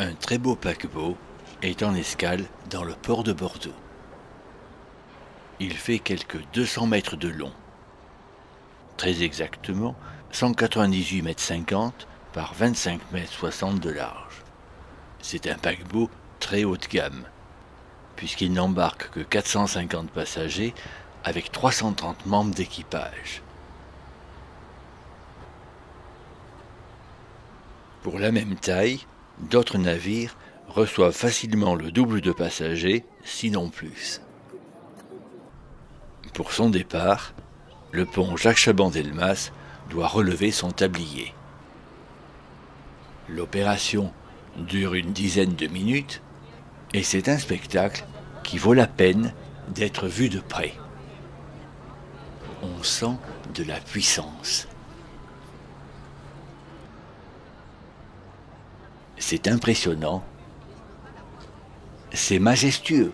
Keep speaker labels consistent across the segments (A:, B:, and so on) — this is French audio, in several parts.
A: Un très beau paquebot est en escale dans le port de Bordeaux. Il fait quelques 200 mètres de long, très exactement 198,50 m par 25,60 m de large. C'est un paquebot très haut de gamme, puisqu'il n'embarque que 450 passagers avec 330 membres d'équipage. Pour la même taille, d'autres navires reçoivent facilement le double de passagers, sinon plus. Pour son départ, le pont Jacques Chaban-Delmas doit relever son tablier. L'opération dure une dizaine de minutes et c'est un spectacle qui vaut la peine d'être vu de près. On sent de la puissance. C'est impressionnant. C'est majestueux.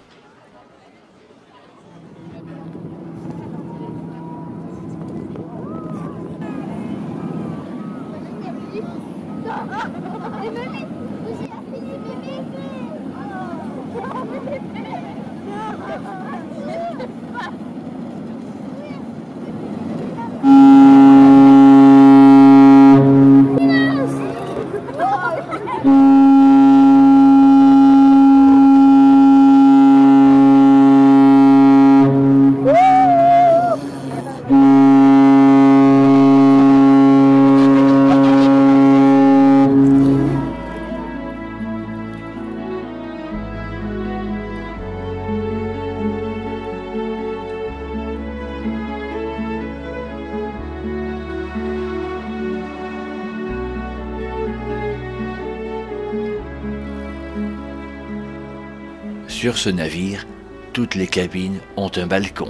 A: Sur ce navire, toutes les cabines ont un balcon.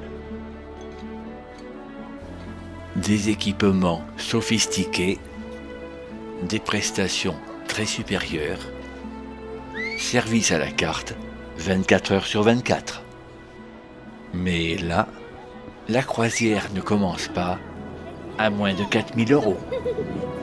A: Des équipements sophistiqués, des prestations très supérieures, service à la carte 24 heures sur 24. Mais là, la croisière ne commence pas à moins de 4 000 €.